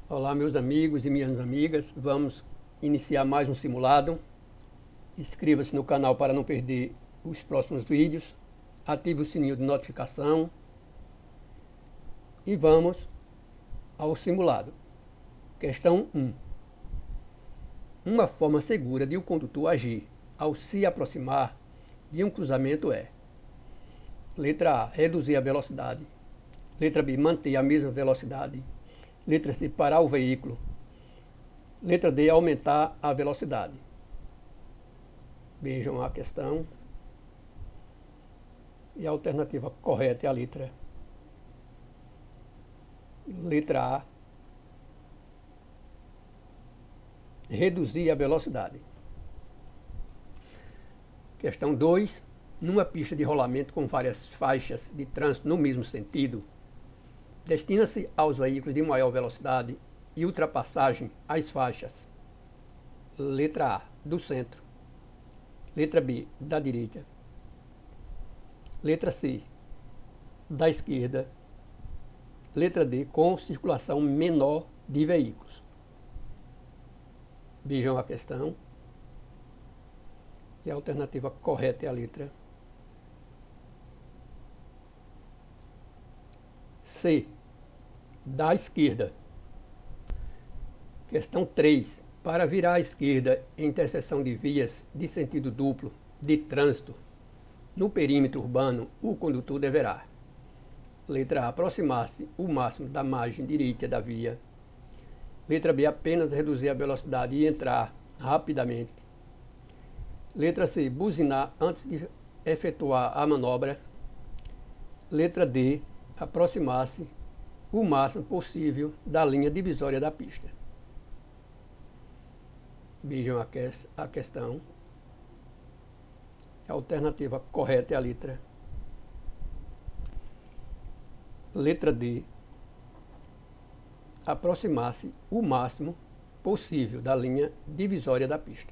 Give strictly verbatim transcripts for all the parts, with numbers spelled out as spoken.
Olá, meus amigos e minhas amigas, vamos iniciar mais um simulado. Inscreva-se no canal para não perder os próximos vídeos, ative o sininho de notificação e vamos ao simulado. Questão um. Uma forma segura de o condutor agir ao se aproximar de um cruzamento é: letra A, reduzir a velocidade. Letra B, manter a mesma velocidade. Letra C, parar o veículo. Letra D, aumentar a velocidade. Vejam a questão. E a alternativa correta é a letra Letra A, reduzir a velocidade. Questão dois. Numa pista de rolamento com várias faixas de trânsito no mesmo sentido, destina-se aos veículos de maior velocidade e ultrapassagem as faixas. Letra A, do centro. Letra B, da direita. Letra C, da esquerda. Letra D, com circulação menor de veículos. Vejam a questão. E a alternativa correta é a letra C, da esquerda. Questão três. Para virar à esquerda em interseção de vias de sentido duplo de trânsito no perímetro urbano, o condutor deverá: letra A, aproximar-se o máximo da margem direita da via. Letra B, apenas reduzir a velocidade e entrar rapidamente. Letra C, buzinar antes de efetuar a manobra. Letra D, aproximar-se o máximo possível da linha divisória da pista. Vejam a, que a questão. A alternativa correta é a letra Letra D, aproximar-se o máximo possível da linha divisória da pista.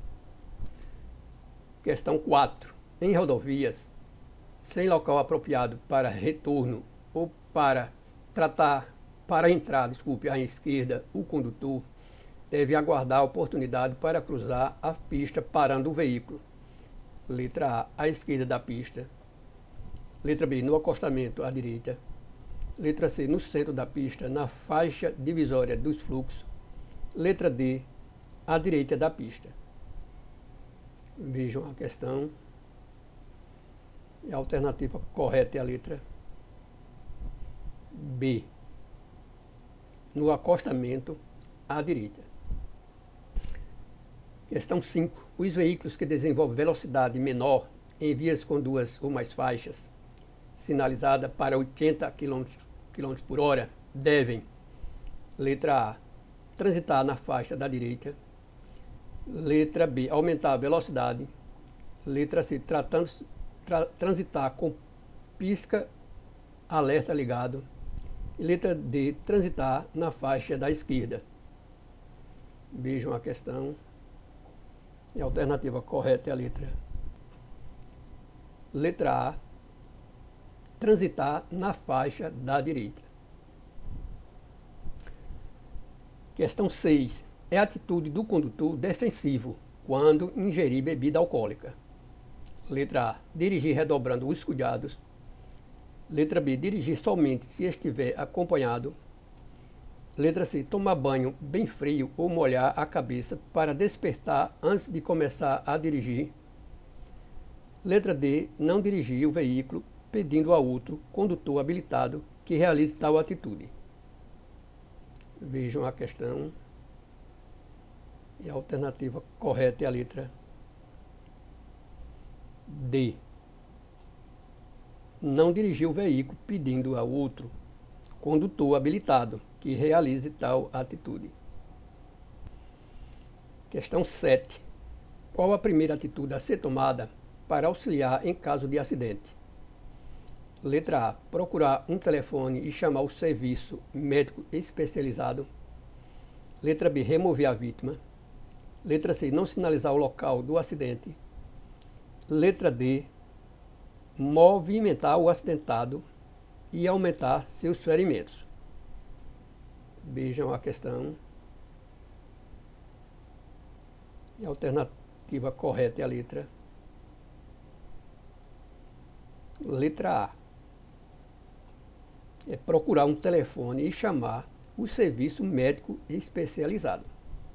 Questão quatro. Em rodovias, sem local apropriado para retorno ou para tratar, para entrar, desculpe, à esquerda, o condutor deve aguardar a oportunidade para cruzar a pista parando o veículo. Letra A, à esquerda da pista. Letra B, no acostamento à direita. Letra C, no centro da pista, na faixa divisória dos fluxos. Letra D, à direita da pista. Vejam a questão. E a alternativa correta é a letra B, no acostamento à direita. Questão cinco. Os veículos que desenvolvem velocidade menor em vias com duas ou mais faixas, sinalizada para oitenta quilômetros por hora, devem: letra A, transitar na faixa da direita. Letra B, aumentar a velocidade. Letra C, tratando, tra, transitar com pisca-alerta ligado. E letra D, transitar na faixa da esquerda. Vejam a questão. E a alternativa correta é a letra Letra A, transitar na faixa da direita. Questão seis. É a atitude do condutor defensivo quando ingerir bebida alcoólica. Letra A, dirigir redobrando os cuidados. Letra B, dirigir somente se estiver acompanhado. Letra C, tomar banho bem frio ou molhar a cabeça para despertar antes de começar a dirigir. Letra D, não dirigir o veículo pedindo a outro condutor habilitado que realize tal atitude. Vejam a questão. E a alternativa correta é a letra D, não dirigir o veículo pedindo a outro condutor habilitado que realize tal atitude. Questão sete. Qual a primeira atitude a ser tomada para auxiliar em caso de acidente? Letra A, procurar um telefone e chamar o serviço médico especializado. Letra B, remover a vítima. Letra C, não sinalizar o local do acidente. Letra D, movimentar o acidentado e aumentar seus ferimentos. Vejam a questão. E a alternativa correta é a letra Letra A. É procurar um telefone e chamar o serviço médico especializado.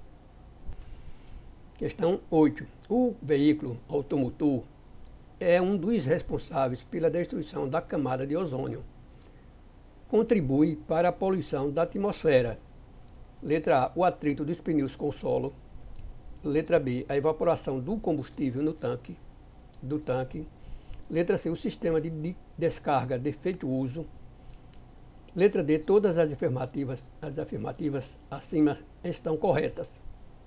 Questão oito. O veículo automotor é um dos responsáveis pela destruição da camada de ozônio. Contribui para a poluição da atmosfera. Letra A. O atrito dos pneus com o solo. Letra B. A evaporação do combustível no tanque. Do tanque. Letra C. O sistema de descarga defeituoso. Letra D. Todas as afirmativas, as afirmativas acima estão corretas.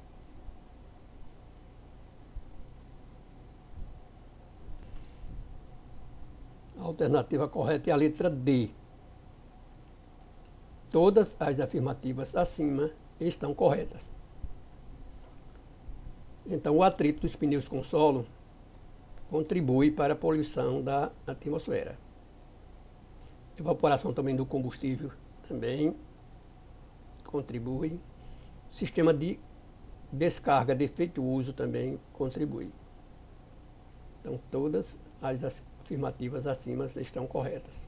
A alternativa correta é a letra D. Todas as afirmativas acima estão corretas. Então, o atrito dos pneus com solo contribui para a poluição da atmosfera. Evaporação também do combustível também contribui. Sistema de descarga defeituoso também contribui. Então, todas as afirmativas acima estão corretas.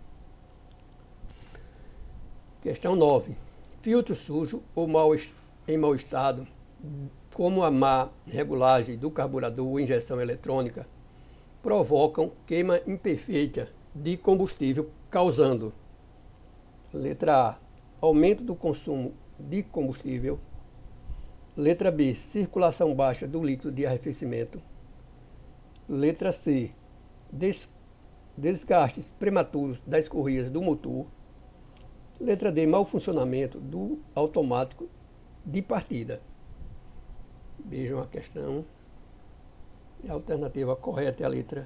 Questão nove. Filtro sujo ou mal, em mau estado, como a má regulagem do carburador ou injeção eletrônica, provocam queima imperfeita de combustível, causando: letra A, aumento do consumo de combustível. Letra B, circulação baixa do líquido de arrefecimento. Letra C, des desgastes prematuros das correias do motor. Letra D, mau funcionamento do automático de partida. Vejam a questão. E a alternativa correta é a letra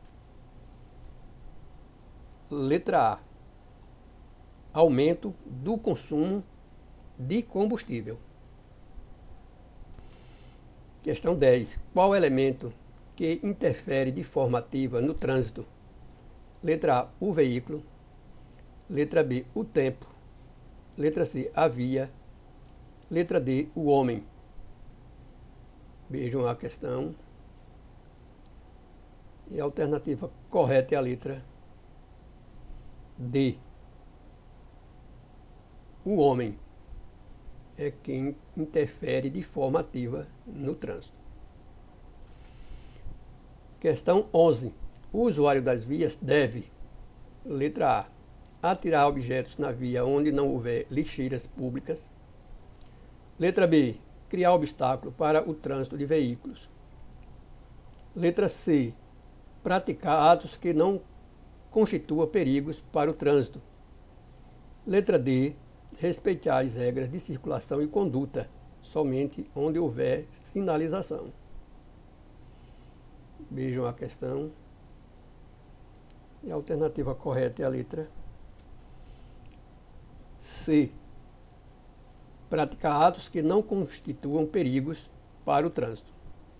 Letra A. Aumento do consumo de combustível. Questão dez. Qual elemento que interfere de forma ativa no trânsito? Letra A, o veículo. Letra B, o tempo. Letra C, a via. Letra D, o homem. Vejam a questão. E a alternativa correta é a letra D. O homem é quem interfere de forma ativa no trânsito. Questão onze. O usuário das vias deve: letra A, atirar objetos na via onde não houver lixeiras públicas. Letra B, criar obstáculo para o trânsito de veículos. Letra C, praticar atos que não constituam perigos para o trânsito. Letra D, respeitar as regras de circulação e conduta, somente onde houver sinalização. Vejam a questão. E a alternativa correta é a letra C. Praticar atos que não constituam perigos para o trânsito.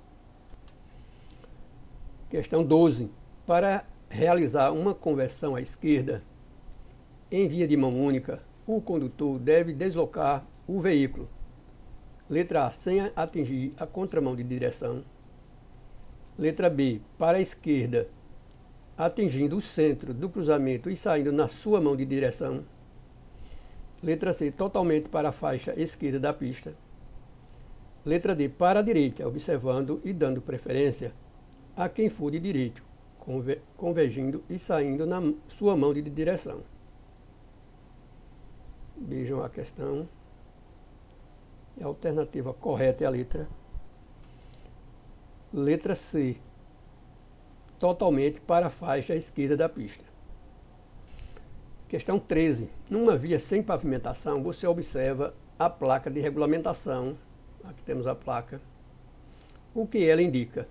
Questão doze. Para realizar uma conversão à esquerda em via de mão única, o condutor deve deslocar o veículo. Letra A, sem atingir a contramão de direção. Letra B, para a esquerda, atingindo o centro do cruzamento e saindo na sua mão de direção. Letra C, totalmente para a faixa esquerda da pista. Letra D, para a direita, observando e dando preferência a quem for de direito, convergindo e saindo na sua mão de direção. Vejam a questão. E a alternativa correta é a letra Letra C. Totalmente para a faixa esquerda da pista. Questão treze. Numa via sem pavimentação, você observa a placa de regulamentação. Aqui temos a placa. O que ela indica?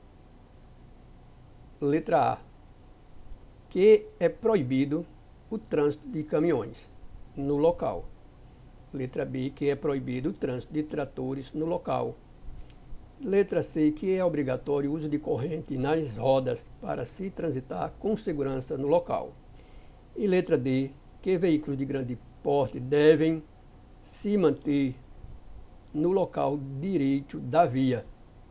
Letra A, que é proibido o trânsito de caminhões no local. Letra B, que é proibido o trânsito de tratores no local. Letra C, que é obrigatório o uso de corrente nas rodas para se transitar com segurança no local. E letra D, que veículos de grande porte devem se manter no local direito da via.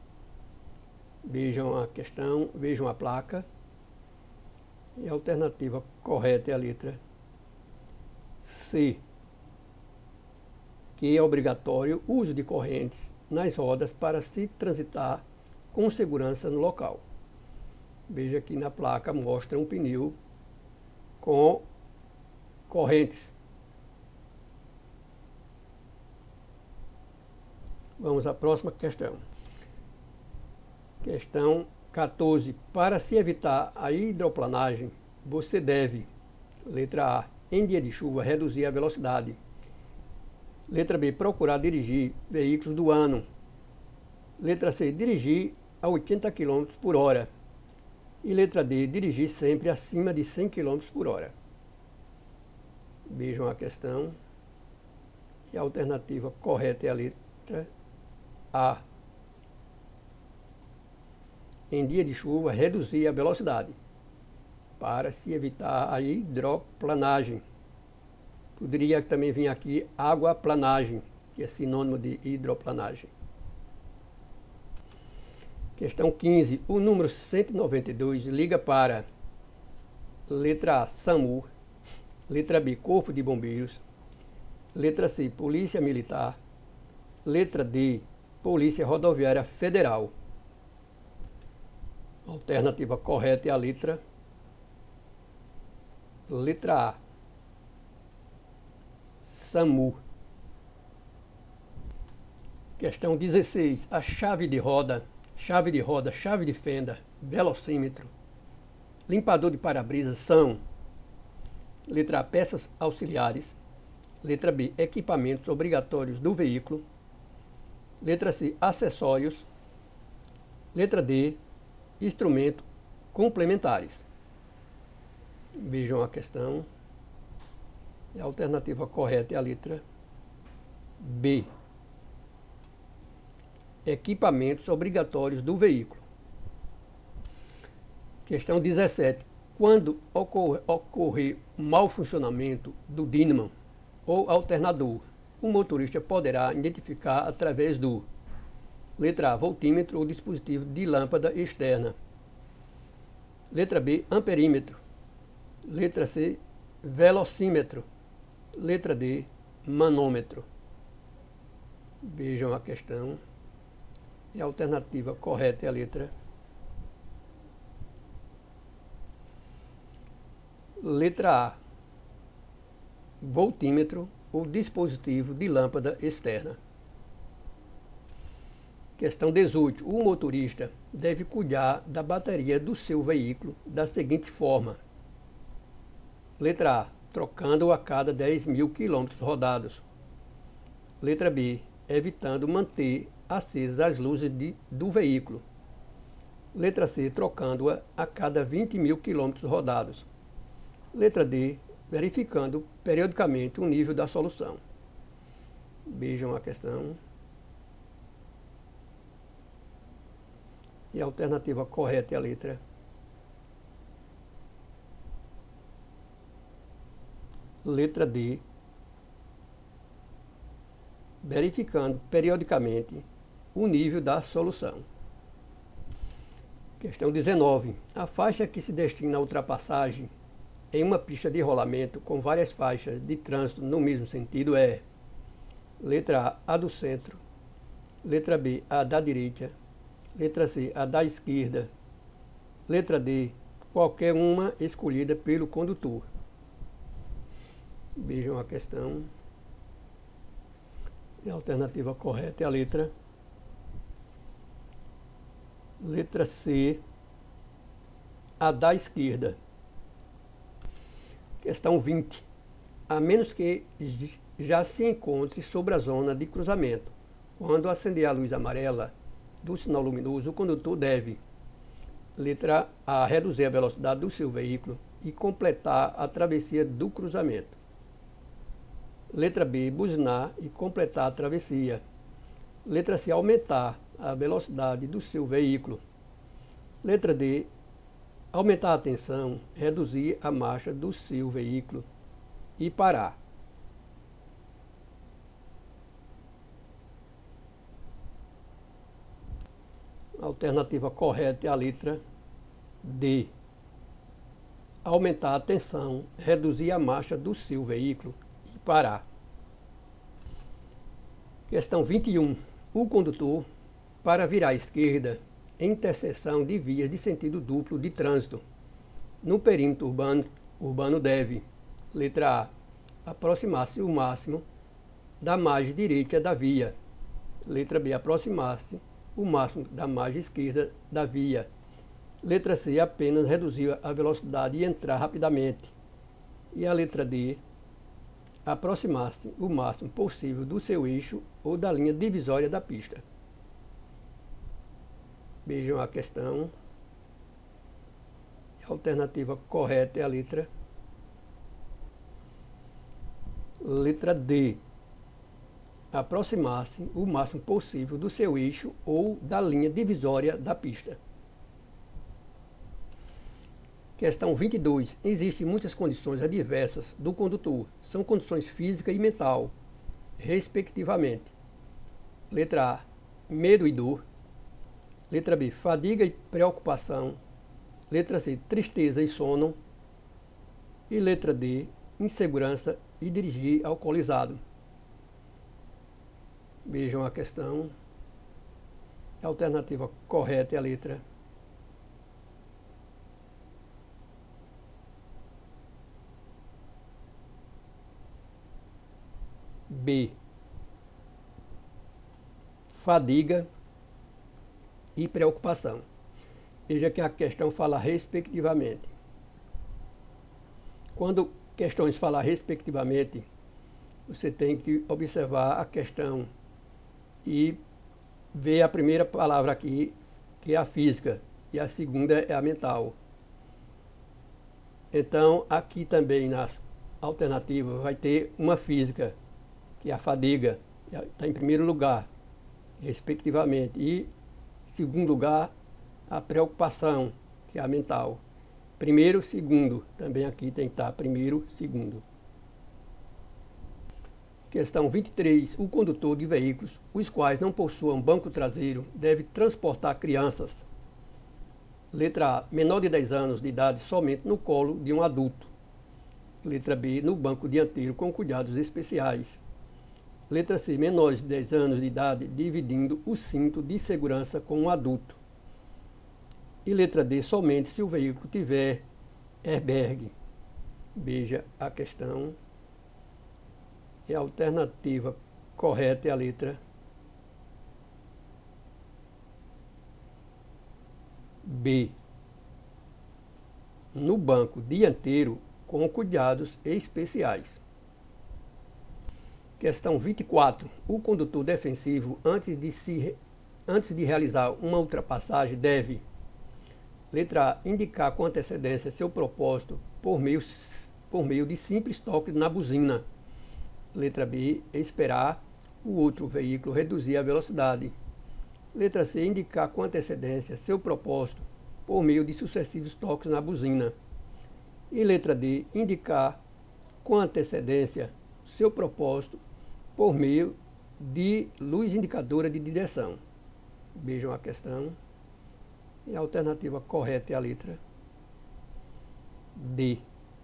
Vejam a questão, vejam a placa. E a alternativa correta é a letra C, que é obrigatório o uso de correntes nas rodas para se transitar com segurança no local. Veja que na placa mostra um pneu com correntes. Vamos à próxima questão. Questão quatorze. Para se evitar a hidroplanagem, você deve, letra A, em dia de chuva, reduzir a velocidade. Letra B, procurar dirigir veículos do ano. Letra C, dirigir a oitenta quilômetros por hora. E letra D, dirigir sempre acima de cem quilômetros por hora. Vejam a questão. E a alternativa correta é a letra A. Em dia de chuva, reduzir a velocidade para se evitar a hidroplanagem. Poderia também vir aqui águaplanagem, que é sinônimo de hidroplanagem. Questão quinze. O número cento e noventa e dois liga para letra A, SAMU, letra B, Corpo de Bombeiros, letra C, Polícia Militar, letra D, Polícia Rodoviária Federal. A alternativa correta é a letra letra A, SAMU. Questão dezesseis. A chave de roda, chave de roda, chave de fenda, velocímetro, limpador de para-brisa são: letra A, peças auxiliares, letra B, equipamentos obrigatórios do veículo, letra C, acessórios, letra D, instrumentos complementares. Vejam a questão. A alternativa correta é a letra B, equipamentos obrigatórios do veículo. Questão dezessete. Quando ocorrer, ocorrer mau funcionamento do dínamo ou alternador, o motorista poderá identificar através do: letra A, voltímetro ou dispositivo de lâmpada externa, letra B, amperímetro, letra C, velocímetro, letra D, manômetro. Vejam a questão. E a alternativa correta é a letra letra A, voltímetro ou dispositivo de lâmpada externa. Questão dezoito. O motorista deve cuidar da bateria do seu veículo da seguinte forma: letra A, trocando a cada dez mil quilômetros rodados. Letra B, evitando manter acesas as luzes de, do veículo. Letra C, trocando-a a cada vinte mil quilômetros rodados. Letra D, verificando periodicamente o nível da solução. Vejam a questão. E a alternativa correta é a letra letra D, verificando periodicamente o nível da solução. Questão dezenove. A faixa que se destina à ultrapassagem em uma pista de rolamento com várias faixas de trânsito no mesmo sentido é: letra A, a do centro, letra B, a da direita, letra C, a da esquerda, letra D, qualquer uma escolhida pelo condutor. Vejam a questão. E a alternativa correta é a letra letra C, a da esquerda. Questão vinte. A menos que já se encontre sobre a zona de cruzamento, quando acender a luz amarela do sinal luminoso, o condutor deve: letra A, reduzir a velocidade do seu veículo e completar a travessia do cruzamento. Letra B, buzinar e completar a travessia. Letra C, aumentar a velocidade do seu veículo. Letra D, aumentar a tensão, reduzir a marcha do seu veículo e parar. A alternativa correta é a letra D. Aumentar a tensão, reduzir a marcha do seu veículo e parar. Questão vinte e um. O condutor, para virar à esquerda, em interseção de vias de sentido duplo de trânsito, no perímetro urbano, urbano deve, letra A, aproximar-se o máximo da margem direita da via. Letra B, aproximar-se o máximo da margem esquerda da via. Letra C, apenas reduzir a velocidade e entrar rapidamente. E a letra D, aproximar-se o máximo possível do seu eixo ou da linha divisória da pista. Vejam a questão. A alternativa correta é a letra letra D. Aproximar-se o máximo possível do seu eixo ou da linha divisória da pista. Questão vinte e dois. Existem muitas condições adversas do condutor. São condições física e mental, respectivamente. Letra A, medo e dor. Letra B, fadiga e preocupação. Letra C, tristeza e sono. E letra D, insegurança e dirigir alcoolizado. Vejam a questão. A alternativa correta é a letra B. Fadiga e preocupação. Veja que a questão fala respectivamente. Quando questões falam respectivamente, você tem que observar a questão e ver a primeira palavra aqui, que é a física, e a segunda é a mental. Então, aqui também nas alternativas vai ter uma física, que é a fadiga, está em primeiro lugar, respectivamente. E, segundo lugar, a preocupação, que é a mental. Primeiro, segundo, também aqui tem que estar primeiro, segundo. Questão vinte e três. O condutor de veículos, os quais não possuam banco traseiro, deve transportar crianças. Letra A, menor de dez anos de idade somente no colo de um adulto. Letra B, no banco dianteiro com cuidados especiais. Letra C, menores de dez anos de idade dividindo o cinto de segurança com um adulto. E letra D, somente se o veículo tiver airbag. Veja a questão. E a alternativa correta é a letra B. No banco dianteiro com cuidados especiais. Questão vinte e quatro. O condutor defensivo, antes de, se, antes de realizar uma ultrapassagem, deve: letra A, indicar com antecedência seu propósito por meio, por meio de simples toque na buzina. Letra B, esperar o outro veículo reduzir a velocidade. Letra C, indicar com antecedência seu propósito por meio de sucessivos toques na buzina. E letra D, indicar com antecedência seu propósito por meio de luz indicadora de direção. Vejam a questão. E a alternativa correta é a letra D.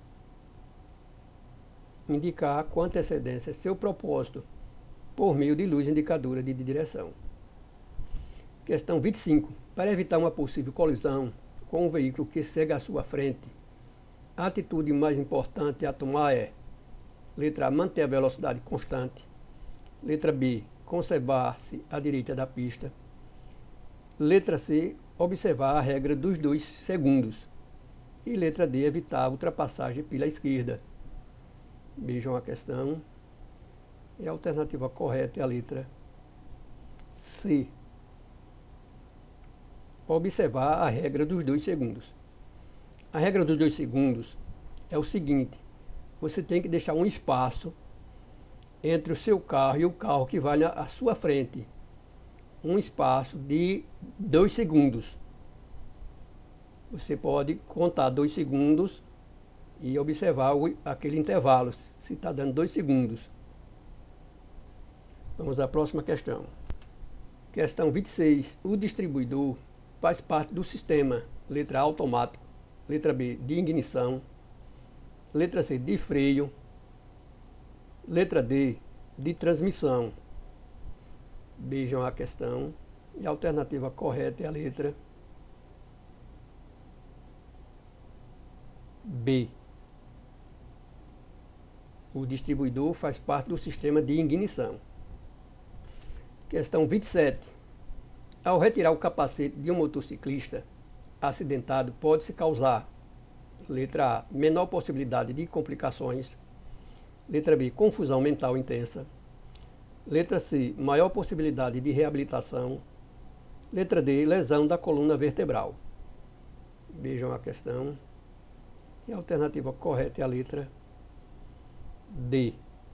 Indicar com antecedência seu propósito por meio de luz indicadora de direção. Questão vinte e cinco. Para evitar uma possível colisão com um veículo que segue à sua frente, a atitude mais importante a tomar é: letra A, manter a velocidade constante. Letra B, conservar-se à direita da pista. Letra C, observar a regra dos dois segundos. E letra D, evitar a ultrapassagem pela esquerda. Vejam a questão. E a alternativa correta é a letra C. Observar a regra dos dois segundos. A regra dos dois segundos é o seguinte: você tem que deixar um espaço entre o seu carro e o carro que vai à sua frente. Um espaço de dois segundos. Você pode contar dois segundos e observar o, aquele intervalo, se está dando dois segundos. Vamos à próxima questão. Questão vinte e seis. O distribuidor faz parte do sistema. Letra A, automático. Letra B, de ignição. Letra C, de freio. Letra D, de transmissão. Vejam a questão. E a alternativa correta é a letra B. O distribuidor faz parte do sistema de ignição. Questão vinte e sete. Ao retirar o capacete de um motociclista acidentado, pode-se causar: letra A, menor possibilidade de complicações. Letra B, confusão mental intensa. Letra C, maior possibilidade de reabilitação. Letra D, lesão da coluna vertebral. Vejam a questão. E a alternativa correta é a letra D.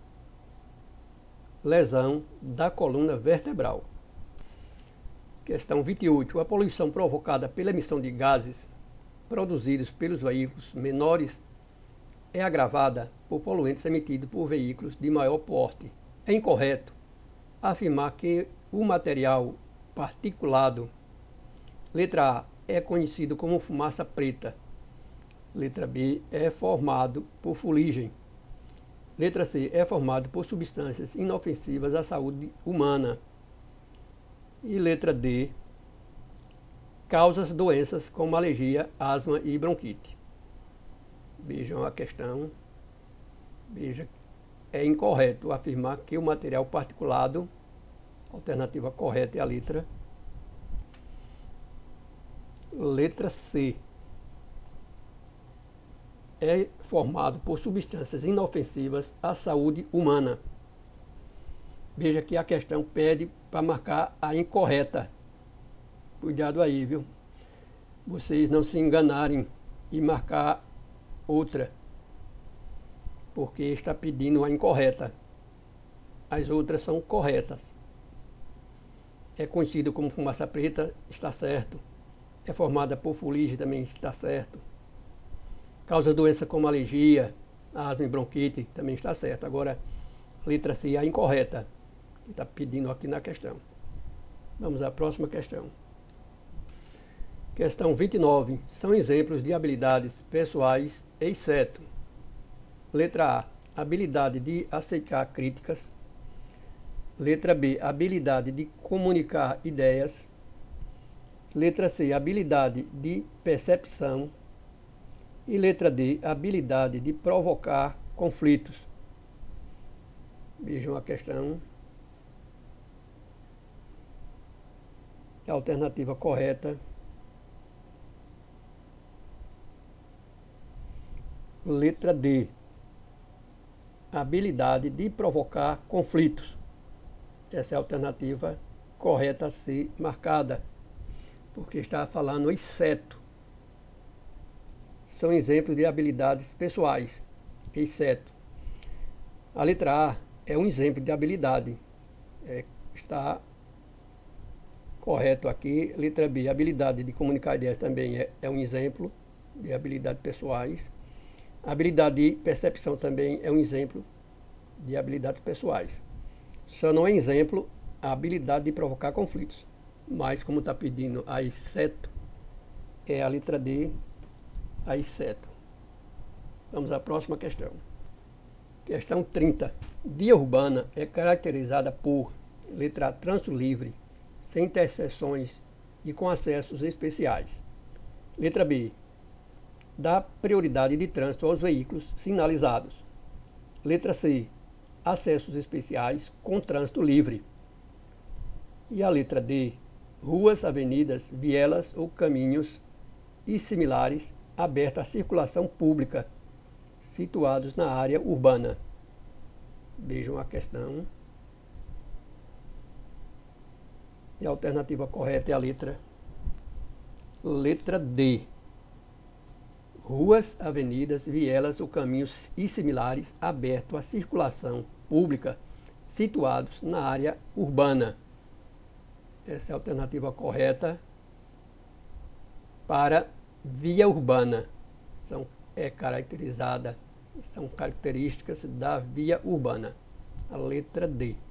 Lesão da coluna vertebral. Questão vinte e oito. A poluição provocada pela emissão de gases produzidos pelos veículos menores é agravada por poluentes emitidos por veículos de maior porte. É incorreto afirmar que o material particulado, letra A, é conhecido como fumaça preta. Letra B, é formado por fuligem. Letra C, é formado por substâncias inofensivas à saúde humana. E letra D, causa doenças como alergia, asma e bronquite. Vejam a questão. Veja, é incorreto afirmar que o material particulado, alternativa correta é a letra letra C, é formado por substâncias inofensivas à saúde humana. Veja que a questão pede para marcar a incorreta. Cuidado aí, viu? Vocês não se enganarem e marcar outra, porque está pedindo a incorreta. As outras são corretas. É conhecido como fumaça preta, está certo. É formada por fuligem, também está certo. Causa doença como alergia, asma e bronquite, também está certo. Agora, a letra C é a incorreta, que está pedindo aqui na questão. Vamos à próxima questão. Questão vinte e nove. São exemplos de habilidades pessoais, exceto: letra A, habilidade de aceitar críticas. Letra B, habilidade de comunicar ideias. Letra C, habilidade de percepção. E letra D, habilidade de provocar conflitos. Vejam a questão. A alternativa correta. Letra D, habilidade de provocar conflitos. Essa é a alternativa correta a ser marcada, porque está falando exceto. São exemplos de habilidades pessoais, exceto. A letra A é um exemplo de habilidade. É, está correto aqui. Letra B, habilidade de comunicar ideias também é, é um exemplo de habilidades pessoais. A habilidade de percepção também é um exemplo de habilidades pessoais. Só não é exemplo a habilidade de provocar conflitos. Mas como está pedindo a exceto, é a letra D, a exceto. Vamos à próxima questão. Questão trinta. Via urbana é caracterizada por: letra A, trânsito livre, sem interseções e com acessos especiais. Letra B, dá prioridade de trânsito aos veículos sinalizados. Letra C, acessos especiais com trânsito livre. E a letra D, ruas, avenidas, vielas ou caminhos e similares abertos à circulação pública, situados na área urbana. Vejam a questão. E a alternativa correta é a letra letra D. Ruas, avenidas, vielas ou caminhos e similares abertos à circulação pública, situados na área urbana. Essa é a alternativa correta para via urbana. São, é caracterizada, são características da via urbana. A letra D.